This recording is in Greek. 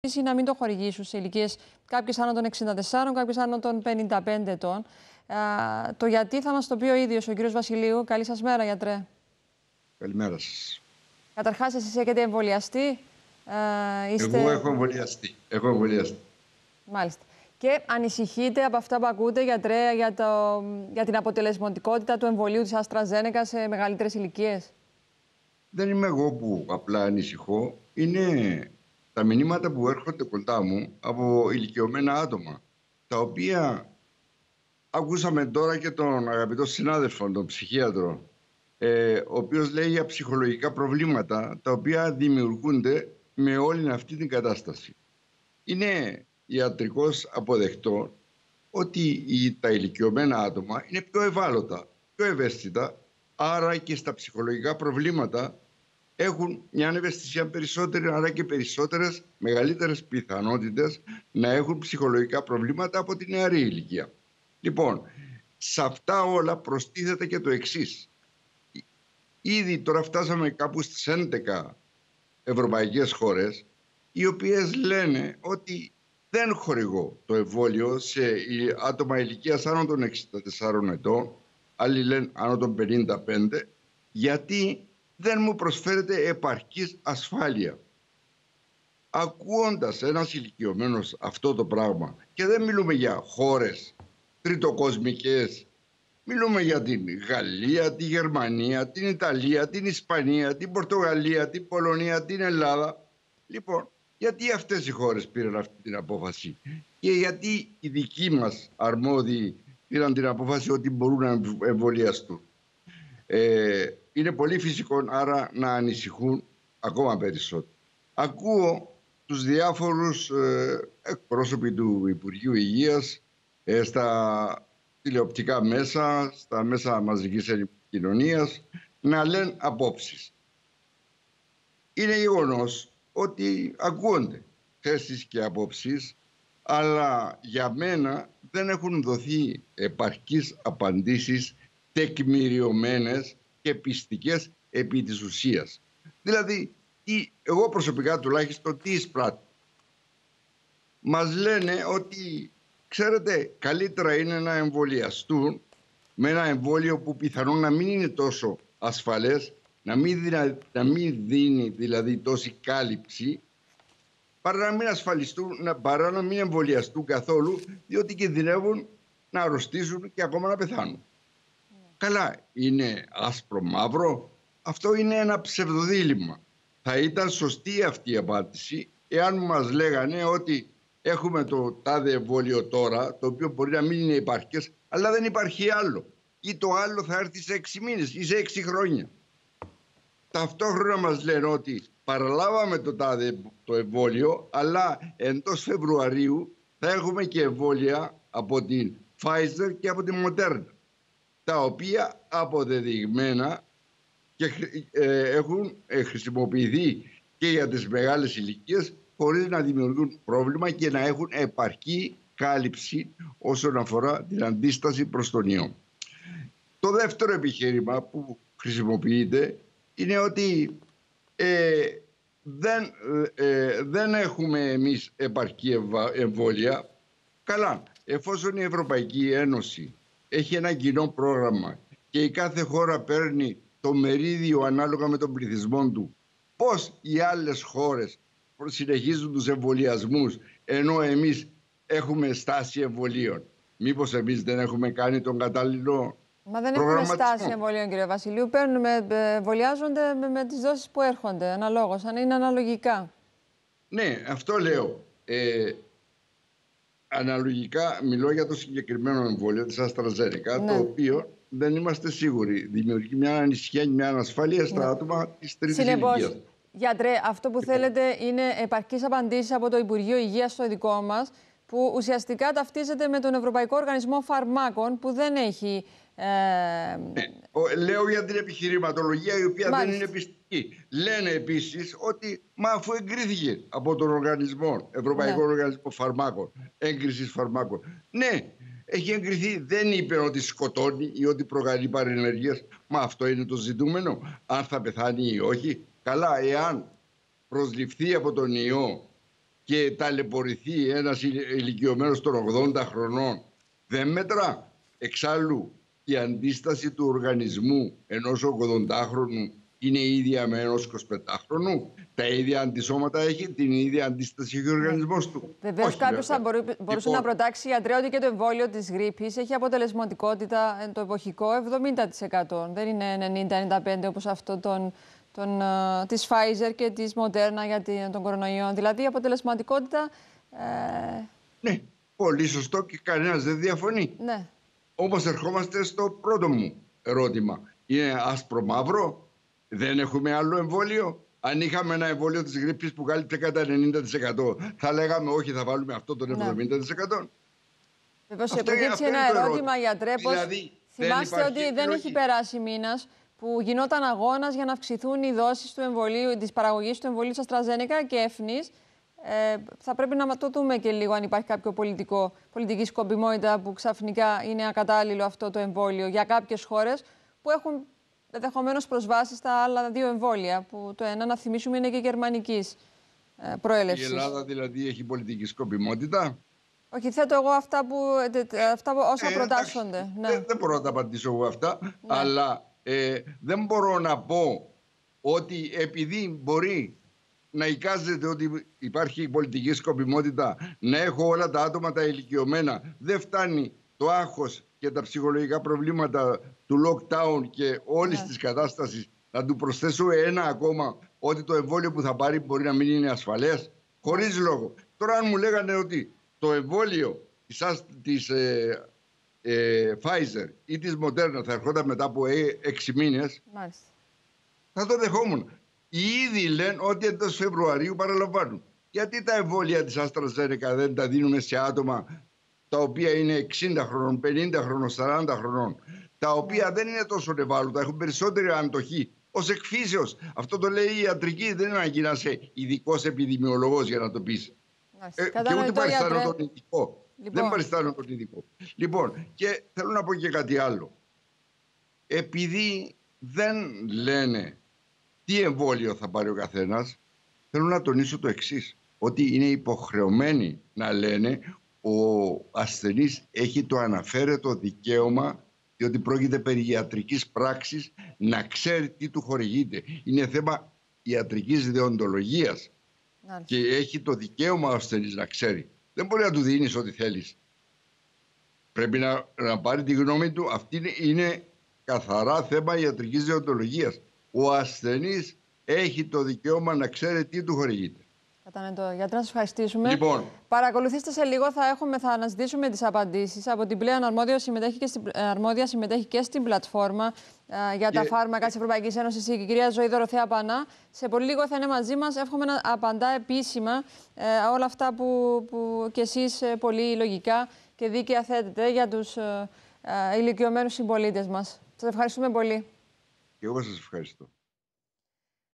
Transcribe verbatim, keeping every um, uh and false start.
Να μην το χορηγήσουν σε ηλικίες κάποιες άνω των εξήντα τεσσάρων, κάποιες άνω των πενήντα πέντε ετών. Α, το γιατί θα μας το πει ο ίδιος ο κύριος Βασιλείου. Καλή σας μέρα, γιατρέ. Καλημέρα σας. Καταρχάς, εσείς έχετε εμβολιαστεί. Α, είστε... Εγώ έχω εμβολιαστεί. Έχω εμβολιαστεί. Μάλιστα. Και ανησυχείτε από αυτά που ακούτε, γιατρέ, για, το, για την αποτελεσματικότητα του εμβολίου της AstraZeneca σε μεγαλύτερες ηλικίες? Δεν είμαι εγώ που απλά ανησυχώ. Είναι τα μηνύματα που έρχονται κοντά μου από ηλικιωμένα άτομα, τα οποία ακούσαμε τώρα και τον αγαπητό συνάδελφο, τον ψυχίατρο, ε, ο οποίος λέει για ψυχολογικά προβλήματα τα οποία δημιουργούνται με όλη αυτή την κατάσταση. Είναι ιατρικώς αποδεκτό ότι οι, τα ηλικιωμένα άτομα είναι πιο ευάλωτα, πιο ευαίσθητα, άρα και στα ψυχολογικά προβλήματα έχουν μια ευαισθησία περισσότερη, άρα και περισσότερες, μεγαλύτερες πιθανότητες να έχουν ψυχολογικά προβλήματα από την νεαρή ηλικία. Λοιπόν, σε αυτά όλα προστίθεται και το εξής. Ήδη τώρα φτάσαμε κάπου στις έντεκα ευρωπαϊκές χώρες, οι οποίες λένε ότι δεν χορηγώ το εμβόλιο σε άτομα ηλικίας άνω των εξήντα τεσσάρων ετών, άλλοι λένε άνω των πενήντα πέντε, γιατί δεν μου προσφέρεται επαρκής ασφάλεια. Ακούοντας ένας ηλικιωμένος αυτό το πράγμα, και δεν μιλούμε για χώρες τριτοκοσμικές, μιλούμε για την Γαλλία, τη Γερμανία, την Ιταλία, την Ισπανία, την Πορτογαλία, την Πολωνία, την Ελλάδα. Λοιπόν, γιατί αυτές οι χώρες πήραν αυτή την απόφαση και γιατί οι δικοί μας αρμόδιοι πήραν την απόφαση ότι μπορούν να εμβολιαστούν? Ε, είναι πολύ φυσικό άρα να ανησυχούν ακόμα περισσότερο. Ακούω τους διάφορους ε, εκπρόσωποι του Υπουργείου Υγείας ε, στα τηλεοπτικά μέσα, στα μέσα μαζικής επικοινωνίας να λένε απόψεις. Είναι γεγονός ότι ακούονται θέσεις και απόψεις, αλλά για μένα δεν έχουν δοθεί επαρκείς απαντήσεις τεκμηριωμένες και πιστικές επί της ουσίας. Δηλαδή, τι, εγώ προσωπικά τουλάχιστον τι εισπράττω. Μας λένε ότι, ξέρετε, καλύτερα είναι να εμβολιαστούν με ένα εμβόλιο που πιθανόν να μην είναι τόσο ασφαλές, να μην, δι, να μην δίνει δηλαδή τόση κάλυψη, παρά να μην ασφαλιστούν, παρά να μην εμβολιαστούν καθόλου, διότι κινδυνεύουν να αρρωστήσουν και ακόμα να πεθάνουν. Καλά, είναι άσπρο μαύρο? Αυτό είναι ένα ψευδοδίλημμα. Θα ήταν σωστή αυτή η απάντηση εάν μας λέγανε ότι έχουμε το τάδε εμβόλιο τώρα, το οποίο μπορεί να μην είναι υπαρκές, αλλά δεν υπάρχει άλλο. Ή το άλλο θα έρθει σε έξι μήνες ή σε έξι χρόνια. Ταυτόχρονα μας λένε ότι παραλάβαμε το τάδε το εμβόλιο, αλλά εντός Φεβρουαρίου θα έχουμε και εμβόλια από την Pfizer και από την Moderna, τα οποία αποδεδειγμένα και, ε, έχουν ε, χρησιμοποιηθεί και για τις μεγάλες ηλικίες χωρίς να δημιουργούν πρόβλημα και να έχουν επαρκή κάλυψη όσον αφορά την αντίσταση προς τον ιό. Το δεύτερο επιχείρημα που χρησιμοποιείται είναι ότι ε, δεν, ε, δεν έχουμε εμείς επαρκή εμβόλια. Καλά, εφόσον η Ευρωπαϊκή Ένωση έχει ένα κοινό πρόγραμμα και η κάθε χώρα παίρνει το μερίδιο ανάλογα με τον πληθυσμό του, πώς οι άλλες χώρες συνεχίζουν τους εμβολιασμούς ενώ εμείς έχουμε στάση εμβολίων? Μήπως εμείς δεν έχουμε κάνει τον κατάλληλο Μα δεν έχουμε στάση εμβολίων, κύριε Βασιλείου. Παίρνουμε, εμβολιάζονται με, με τις δόσεις που έρχονται, αναλόγως, αν είναι αναλογικά. Ναι, αυτό λέω. Ε, αναλογικά μιλώ για το συγκεκριμένο εμβόλιο της AstraZeneca, ναι, το οποίο δεν είμαστε σίγουροι. Δημιουργεί μια ανησυχία και μια ανασφάλεια στα, ναι, άτομα της τρίτης ηλικίας. Γιατρέ, αυτό που θέλετε είναι επαρκείς απαντήσεις από το Υπουργείο Υγείας στο δικό μας, που ουσιαστικά ταυτίζεται με τον Ευρωπαϊκό Οργανισμό Φαρμάκων, που δεν έχει... Ε... Ναι, λέω για την επιχειρηματολογία, η οποία Μάλιστα. δεν είναι πιστική. Λένε επίσης ότι μα αφού εγκρίθηκε από τον οργανισμό, Ευρωπαϊκό, ναι, Οργανισμό Φαρμάκων, έγκρισης φαρμάκων. Ναι, έχει εγκριθεί, δεν είπε ότι σκοτώνει ή ότι προκαλεί παρενέργειες. Μα αυτό είναι το ζητούμενο, αν θα πεθάνει ή όχι. Καλά, εάν προσληφθεί από τον ιό και ταλαιπωρηθεί ένας ηλικιωμένος των ογδόντα χρονών, δεν μετρά. Εξάλλου, η αντίσταση του οργανισμού ενός ογδοντάχρονου είναι η ίδια με ενός εικοσιπεντάχρονου. Τα ίδια αντισώματα έχει, την ίδια αντίσταση έχει ο οργανισμός του. Βεβαίως, κάποιος θα μπορεί, μπορούσε λοιπόν, να προτάξει, γιατρέ, ότι και το εμβόλιο της γρίπης έχει αποτελεσματικότητα, το εποχικό, εβδομήντα τοις εκατό. Δεν είναι ενενήντα ενενήντα πέντε τοις εκατό όπως αυτό των, των, uh, της Pfizer και της Moderna για την, τον κορονοϊό. Δηλαδή, η αποτελεσματικότητα... Ε... Ναι, πολύ σωστό και κανένας δεν διαφωνεί. Ναι. Όμως ερχόμαστε στο πρώτο μου ερώτημα. Είναι άσπρο-μαύρο, δεν έχουμε άλλο εμβόλιο. Αν είχαμε ένα εμβόλιο της γρίπης που κάλυπτε κατά ενενήντα τοις εκατό, θα λέγαμε όχι, θα βάλουμε αυτό τον εβδομήντα τοις εκατό. Βεβαίως, προκύψει ένα ερώτημα, γιατρέ, πως δηλαδή, θυμάστε δεν ότι δεν έχει περάσει μήνας που γινόταν αγώνας για να αυξηθούν οι δόσεις του εμβολίου, της παραγωγής του εμβολίου AstraZeneca και Εφνής. Ε, θα πρέπει να το δούμε και λίγο αν υπάρχει κάποιο πολιτικό, πολιτική σκοπιμότητα που ξαφνικά είναι ακατάλληλο αυτό το εμβόλιο για κάποιες χώρες που έχουν ενδεχομένως προσβάσει στα άλλα δύο εμβόλια, που το ένα, να θυμίσουμε, είναι και γερμανικής ε, προέλευσης. Η Ελλάδα δηλαδή έχει πολιτική σκοπιμότητα. Όχι, θέτω εγώ αυτά, που, αυτά που, όσα ε, προτάσσονται. Εντάξει, ναι. δεν, δεν μπορώ να τα απαντήσω εγώ αυτά, ναι. αλλά ε, δεν μπορώ να πω ότι επειδή μπορεί να εικάζεται ότι υπάρχει πολιτική σκοπιμότητα, να έχω όλα τα άτομα τα ηλικιωμένα, δεν φτάνει το άγχος και τα ψυχολογικά προβλήματα του lockdown και όλης yeah. της κατάστασης, να του προσθέσω ένα ακόμα, ότι το εμβόλιο που θα πάρει μπορεί να μην είναι ασφαλές, χωρίς λόγο. Τώρα αν μου λέγανε ότι το εμβόλιο της, της ε, ε, Pfizer ή της Moderna θα ερχόταν μετά από ε, έξι μήνες, nice. θα το δεχόμουν. Οι ίδιοι λένε ότι εντός Φεβρουαρίου παραλαμβάνουν. Γιατί τα εμβόλια της AstraZeneca δεν τα δίνουμε σε άτομα τα οποία είναι εξήντα χρονών, πενήντα χρονών, σαράντα χρονών, τα οποία yeah. δεν είναι τόσο ευάλωτα, έχουν περισσότερη αντοχή ως εκφύσεως. Αυτό το λέει η ιατρική, δεν είναι ανάγκη να είσαι ειδικός επιδημιολογός για να το πεις. Ε, και ούτε παριστάνω τον ειδικό. Λοιπόν. Δεν παριστάνω τον ειδικό. Λοιπόν, και θέλω να πω και κάτι άλλο. Επειδή δεν λένε τι εμβόλιο θα πάρει ο καθένας, θέλω να τονίσω το εξής, ότι είναι υποχρεωμένοι να λένε ο ασθενής έχει το αναφέρετο δικαίωμα, διότι πρόκειται περί ιατρικής πράξης, να ξέρει τι του χορηγείται. Είναι θέμα ιατρικής δεοντολογίας Άλυτα. και έχει το δικαίωμα ο ασθενής να ξέρει. Δεν μπορεί να του δίνεις ό,τι θέλεις. Πρέπει να, να πάρει τη γνώμη του. Αυτή είναι, είναι καθαρά θέμα ιατρικής δεοντολογίας. Ο ασθενής έχει το δικαίωμα να ξέρει τι του χορηγείται. Κατανοητό. Γιατρέ, να σας ευχαριστήσουμε. Λοιπόν. Παρακολουθήστε σε λίγο, θα, έχουμε, θα αναζητήσουμε τις απαντήσεις. Από την πλέον αρμόδια συμμετέχει και στην, αρμόδια συμμετέχει και στην πλατφόρμα α, για τα και... φάρμακα της Ευρωπαϊκής Ένωσης, η κυρία Ζωή Δωροθέα Πανά. Σε πολύ λίγο θα είναι μαζί μας. Εύχομαι να απαντά επίσημα ε, όλα αυτά που, που κι εσείς ε, πολύ λογικά και δίκαια θέτετε για τους ε, ε, ηλικιωμένους συμπολίτες μας. Σας ευχαριστούμε πολύ. Και εγώ σας ευχαριστώ.